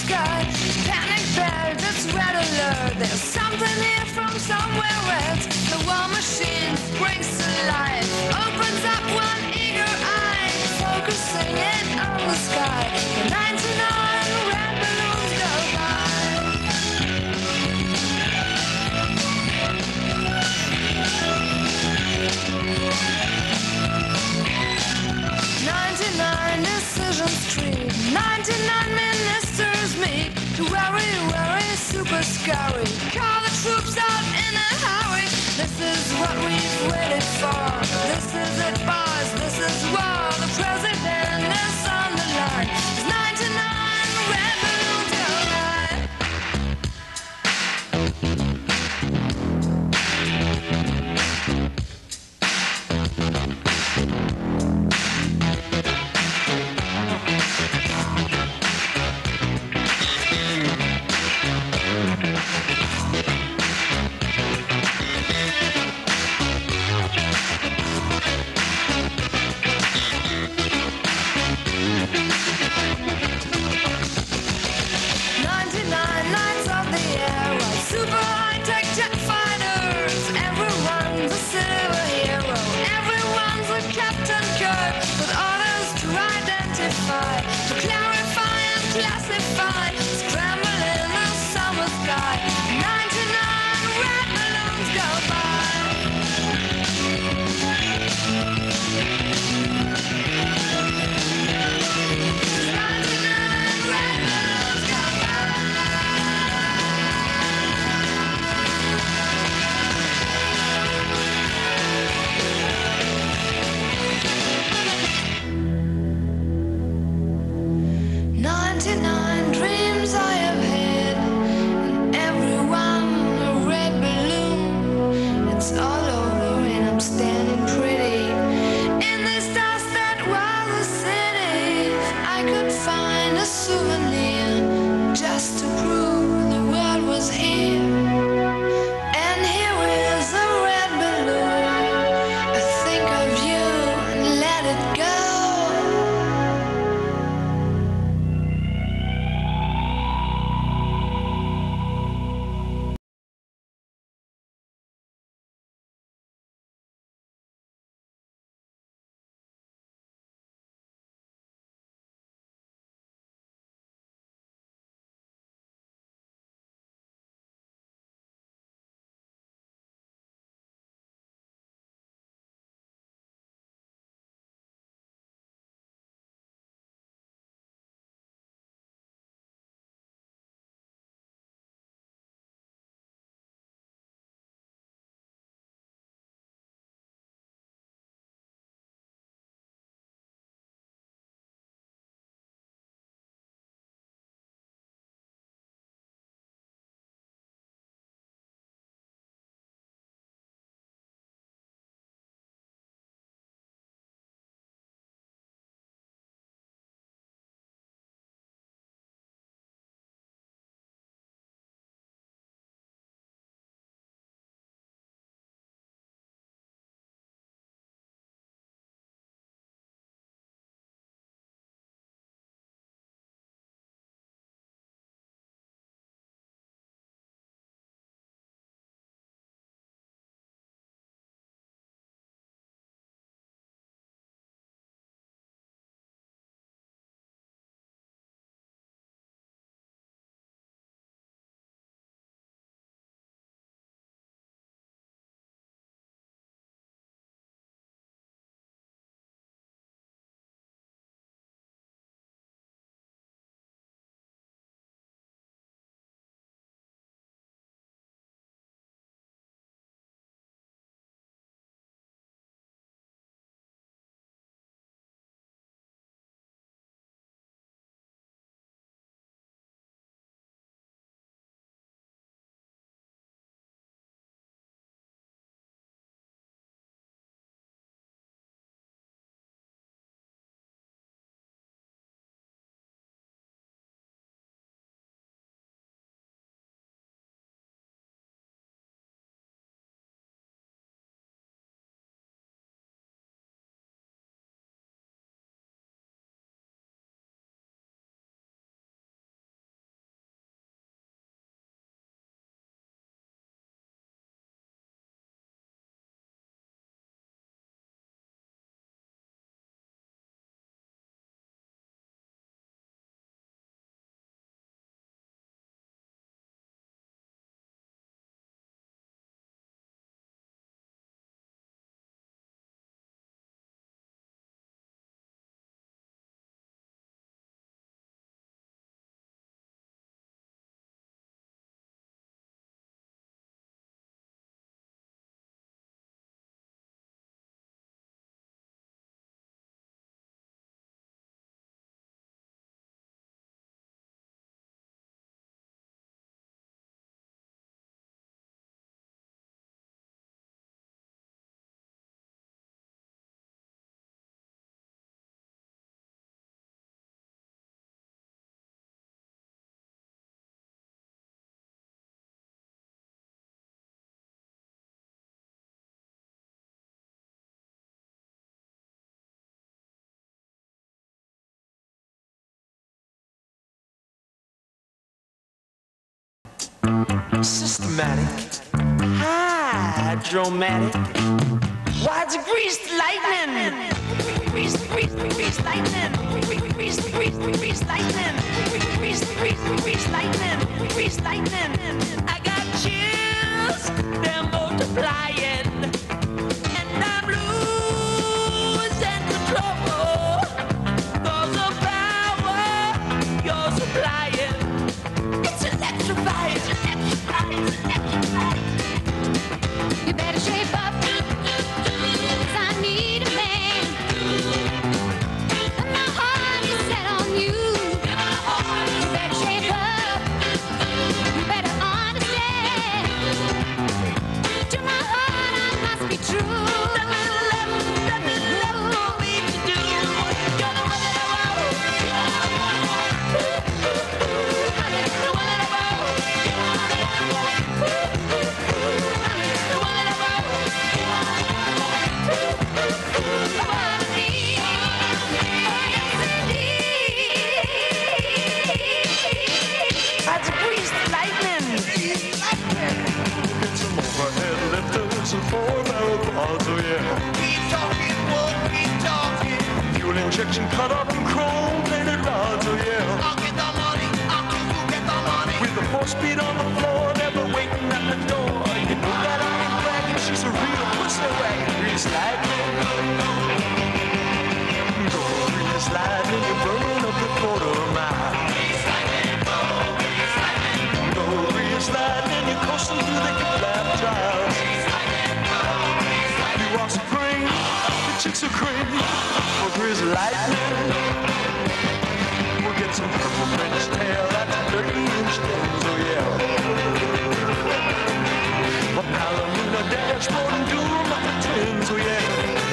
sky. Panic bell, that's red alert. There's something here from somewhere else. The war machine springs to life, opens up one eager eye, focusing in on the sky. The 99 red balloons go by. 99 decisions tree, 99 ministers meet to worry, super scary. Call the troops out in a hurry. This is what we've waited for. This is it, boys. This is war. The president is on the line. There's 99 red balloons go by. 99 lines of the air, while super high-tech jet fighters. Everyone's a silver hero, everyone's a Captain Kirk, with orders to identify, to clarify and classify, scramble in the summer sky. 99 red balloons go by. 99 red balloons go by. Dreams I have had, and everywhere Systematic, hydromatic, why it's greased lightning, greased lightning, greased lightning, greased lightning. I got chills, they're multiplying, and I'm losing control. Cause the power you're supplying, it's electrifying, You better shape up, 'cause I need a man. And my heart is set on you. You better shape up, you better understand. To my heart I must be true. Fuel injection cut up in chrome-plated rods, oh yeah. I'll get the money, you get the money. With the 4-speed on the floor, never waiting at the door. You know that I ain't bragging, she's a real pussy wagon. Grease lightning, go grease lightning, you burn up the quarter mile. Grease lightning, go grease lightning. Go grease lightning, you're coasting through the lap trials. Grease lightning, go grease lightning. You are supreme, the chicks are cream. For grease lightning, we'll get some purple French tail, that's 30-inch things, oh yeah. A Palomino dashboard and dual muffin twins, oh yeah.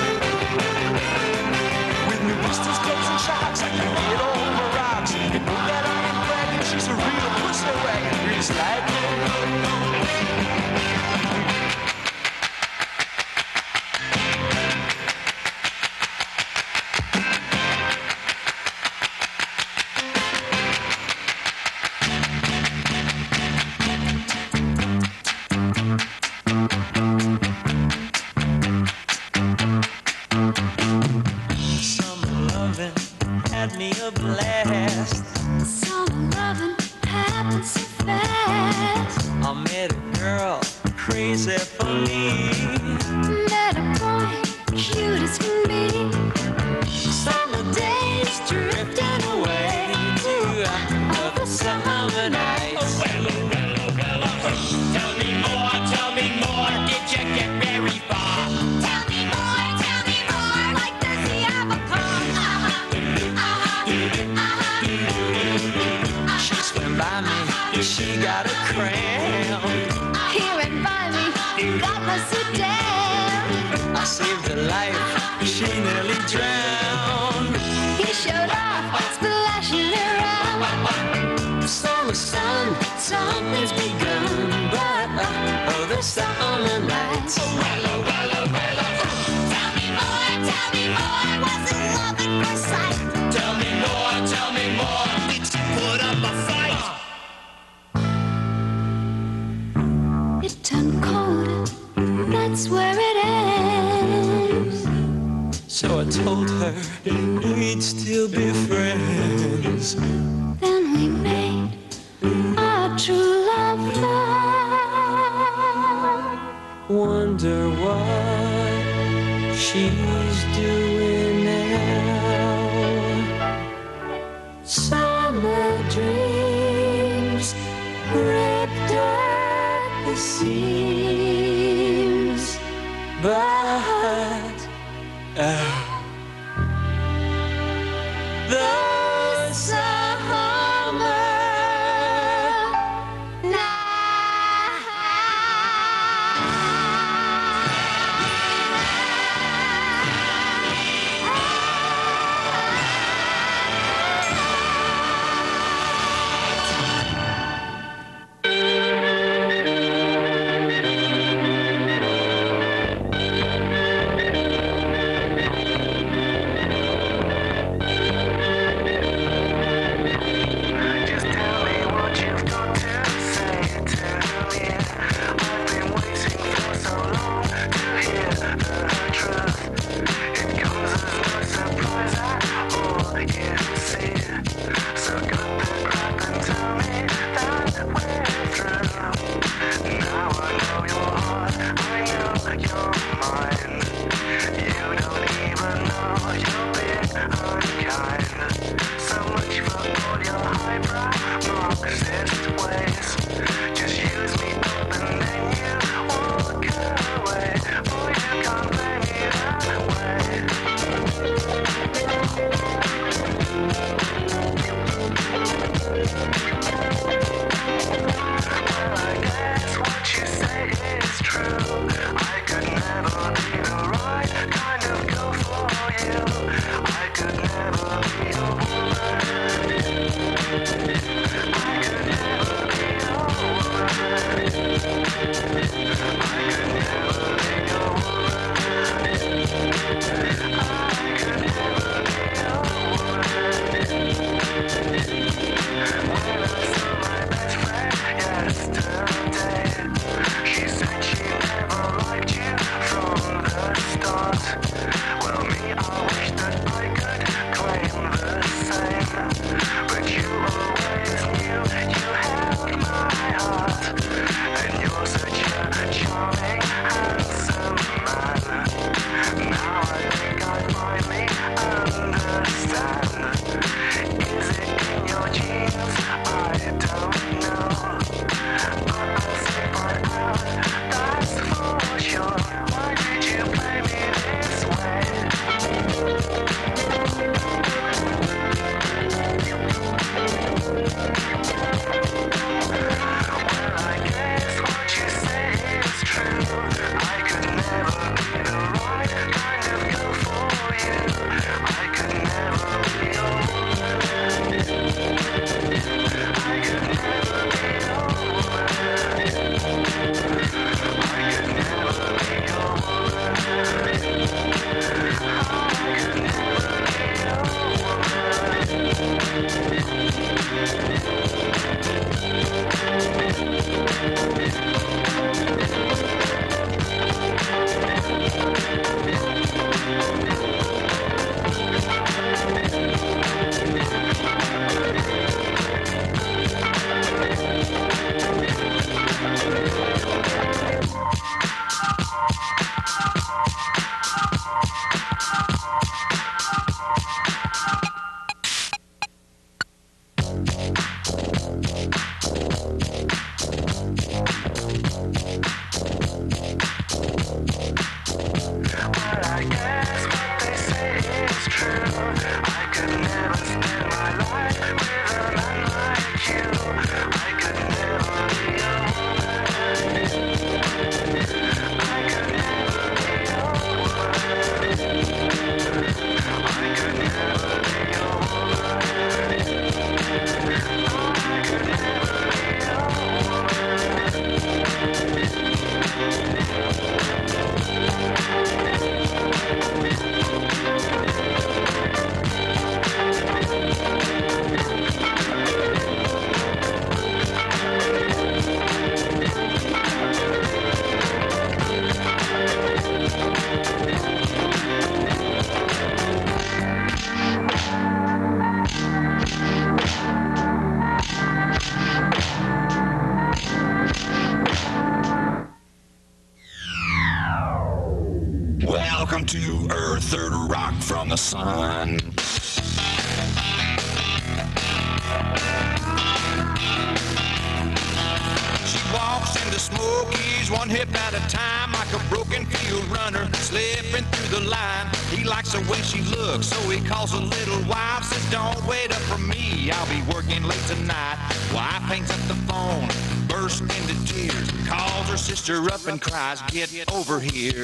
With new pistols, clubs, and shocks, I can get all the rocks. You know that I ain't bragging, she's a real pussy wagon. Grease lightning. Had me a blast. Summer loving happened so fast. I met a girl crazy for me. Met a boy cute as can be. Summer days drifting away to other summer nights. Tell me more, did you get very far? Tell me more, like does he have a car? She swam by me, she got a cramp. He went by me, got my so down. I saved her life, she nearly drowned. He showed off, splashing around. Summer sun, something's begun. But other summer nights. Tell me more, wasn't love at first sight? Tell me more, did you put up a fight? It turned colder, that's where it ends. So I told her we'd still be friends. Then we made our true love vow. Wonder what she's doing now. Summer dreams ripped at the seams, but the summer night. Welcome to Earth, third rock from the sun. She walks into Smokies, one hip at a time, like a broken field runner, slipping through the line. He likes the way she looks, so he calls a little wife, says, don't wait up for me, I'll be working late tonight. Wife hangs up the phone, bursts into tears, calls her sister up and cries, get over here.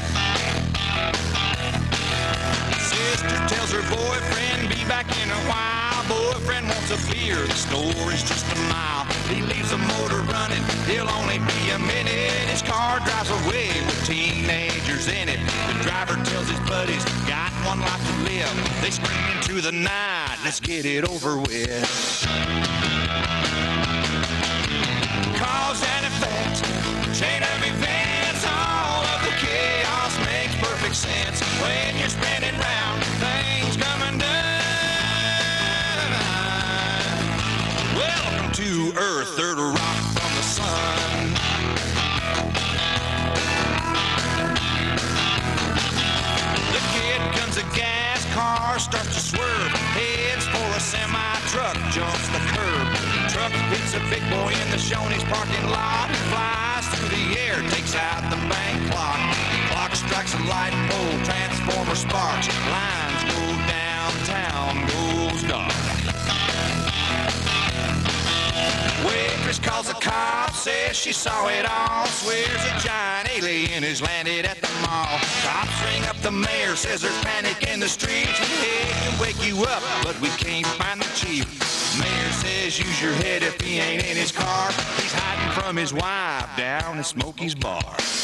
Sister tells her boyfriend, be back in a while. Boyfriend wants a beer, the store is just a mile. He leaves the motor running, he'll only be a minute. His car drives away with teenagers in it. The driver tells his buddies, got one life to live. They scream into the night, let's get it over with. Cause and effect, chain of events, all of the chaos makes perfect sense. When you're spinning round, things come undone. Welcome to Earth, third rock from the sun. The kid guns a gas, car starts to swerve, heads for a semi-truck, jumps the curb. Truck hits a big boy in the Shoney's parking lot, flies through the air, takes out the bank clock. Clock strikes a light pole, transformer sparks, lines go downtown, goes dark. says she saw it all. Swears a giant alien has landed at the mall. Cops ring up the mayor, says there's panic in the streets. We can wake you up, but we can't find the chief. Mayor says use your head if he ain't in his car. He's hiding from his wife down at Smokey's bar.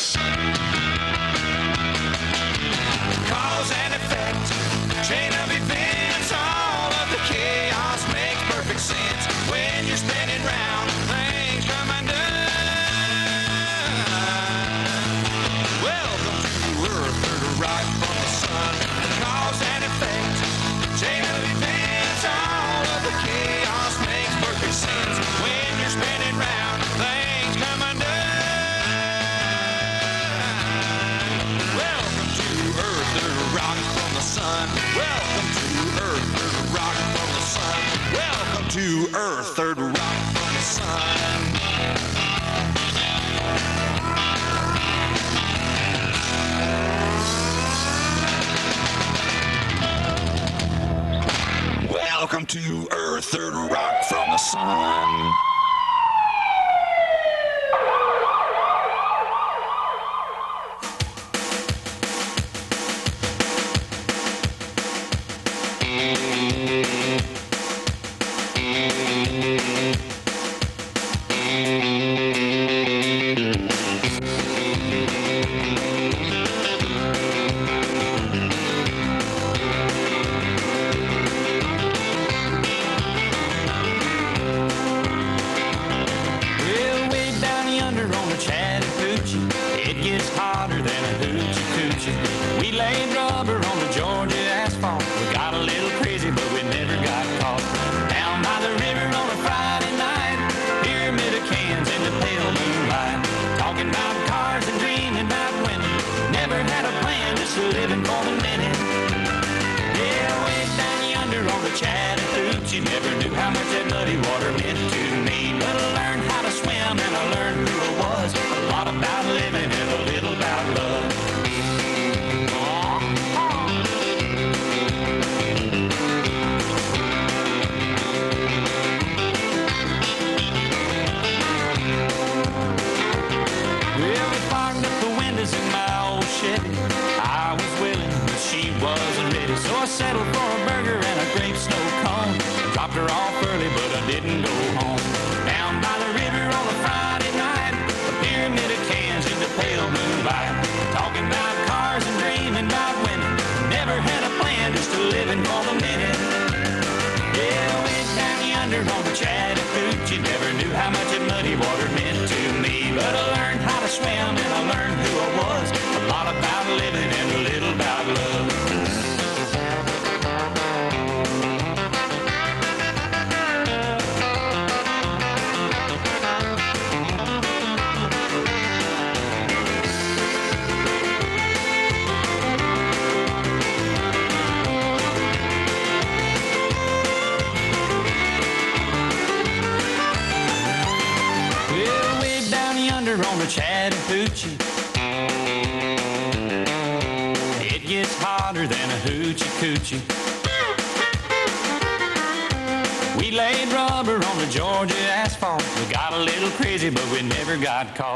Cause and effect, chain of events, all of the chaos makes perfect sense. When you're spinning round, things come undone. Welcome to Earth, right from the sun. Cause and effect, chain of events, all of the chaos makes perfect sense. When you're spinning round, things come undone. Welcome to Earth, rock from the sun. Welcome to Earth, rock from the sun. Welcome to Earth, third rock from the sun. Welcome to Earth, third rock from the sun. We laid rubber on the Georgia asphalt. We got a little crazy, but we never got caught.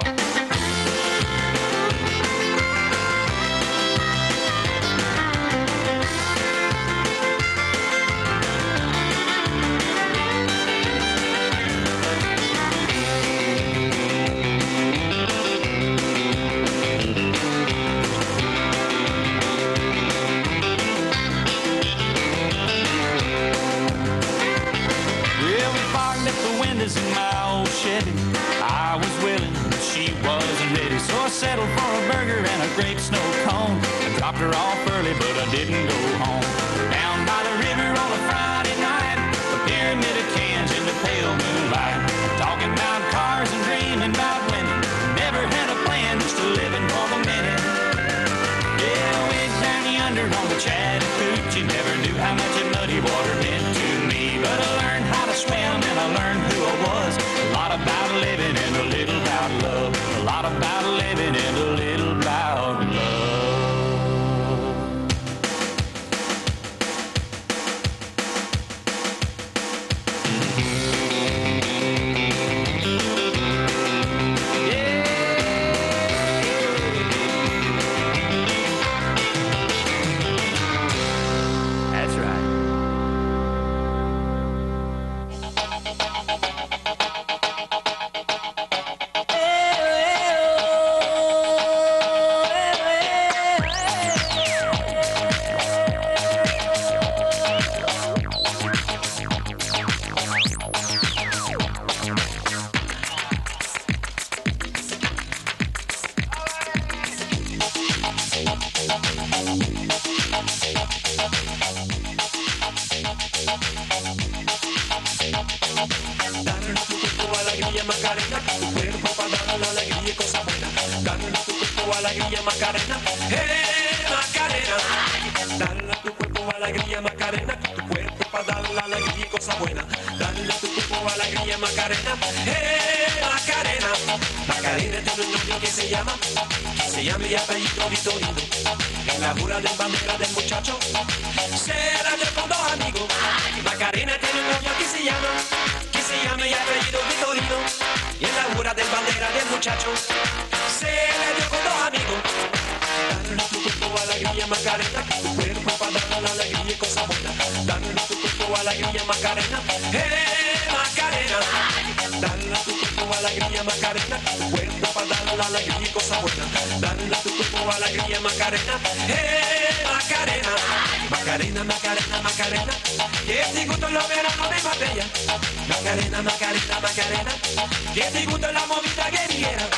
In my old Chevy, I was willing, but she wasn't ready. So I settled for a burger and a grape snow cone. I dropped her off early, but I didn't go home. Down by the river on a Friday night, a pyramid of cans in the pale moonlight. Talking about cars and dreaming about women. Never had a plan, just living for the minute. Yeah, way down yonder on the Chattahoochee, never knew how much that muddy water meant to me. But I learned how to swim and I learned who I was. A lot about living and a little about love. A lot about living and a little about love. alegría Macarena, tu cuerpo para dar la alegría y cosa buena. Dale a tu cuerpo alegría Macarena, Macarena. Dale a tu cuerpo alegría Macarena, tu cuerpo para dar la alegría y cosa buena. Dale a tu cuerpo alegría Macarena, Macarena. Macarena tiene un novio que se llama y apellido Vitorino. En la jura de bandera del muchacho se la dio con dos amigos. Macarena tiene un novio que se llama y apellido Vitorino. Y en la jura de bandera del muchacho se le dio con dos amigos. Dale a tu cuerpo alegría Macarena, tu cuerpo para dar la alegría y cosa buena. Dale a tu cuerpo alegría Macarena, Macarena. Dale a tu cuerpo alegría Macarena, tu cuerpo para dar la alegría y cosa buena. Dale a tu cuerpo alegría Macarena, Macarena. Macarena, Macarena, Macarena, que te gusta los veranos de Marbella. Macarena, Macarena, Macarena, que te gusta la movida guerrillera.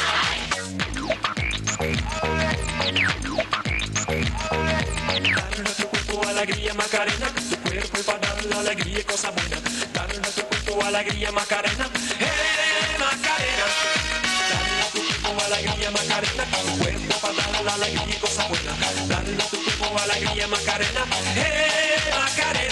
Dale a tu cuerpo alegría Macarena, tu cuerpo para dar la alegría y cosa buena. Dale a tu cuerpo alegría Macarena, Macarena. Dale a tu cuerpo alegría Macarena, tu cuerpo para dar la alegría y cosa buena. Dale a tu cuerpo alegría Macarena, Macarena.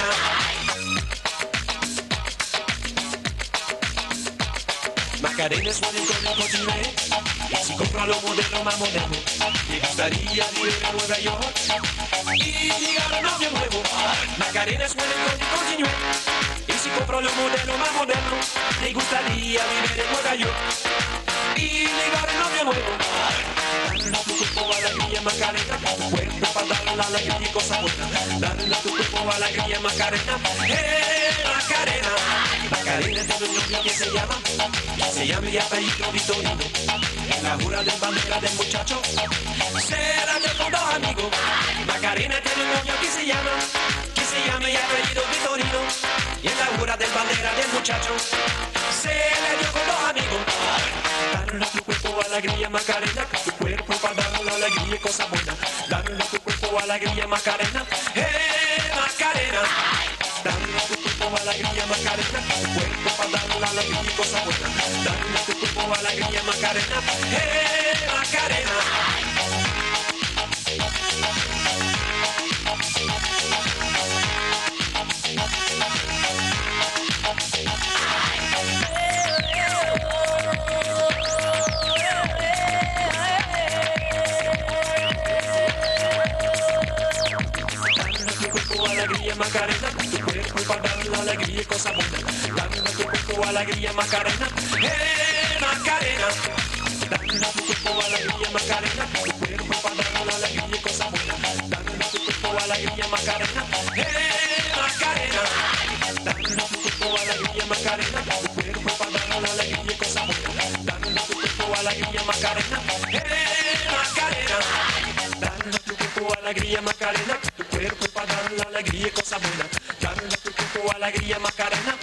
Macarena es un icónico chile, y si compra los modelos más modernos, me gustaría vivir en Nueva York y llegar a novio nuevo. Macarena es un icónico chile, y si compra los modelos más modernos, me gustaría vivir en Nueva York y llegar a novio nuevo. Dale a tu cuerpo alegría Macarena, tu cuerpo para dar la alegría y cosa buena. Dale a tu cuerpo alegría Macarena, Macarena. Macarena tiene un novio que se llama y apellido Vitorino. En la jura de bandera del muchacho se la dio con dos amigos. Macarena tiene un novio que se llama y apellido Vitorino. Y en la jura de bandera del muchacho se le dio con dos amigos. Dale a tu cuerpo alegría Macarena, tu cuerpo para dar la alegría y cosa buena. Dale a tu cuerpo alegría Macarena, Macarena. Dale a tu cuerpo alegría Macarena, tu cuerpo para dar la alegría y cosa buena. Dale a tu cuerpo alegría Macarena, Macarena. Macarena, tu cuerpo para dar la alegría y cosa buena. Dale a tu cuerpo alegría Macarena, Macarena. Dale a tu cuerpo alegría Macarena, tu cuerpo para dar la alegría y cosa buena. Dale a tu cuerpo alegría Macarena, Macarena. Dale a tu cuerpo alegría Macarena, tu cuerpo para dar la alegría y cosa buena. Dale a tu cuerpo alegría Macarena, Macarena. Dale a tu cuerpo alegría Macarena, tu cuerpo para dar la alegría y cosa buena. Dale a tu cuerpo alegría Macarena,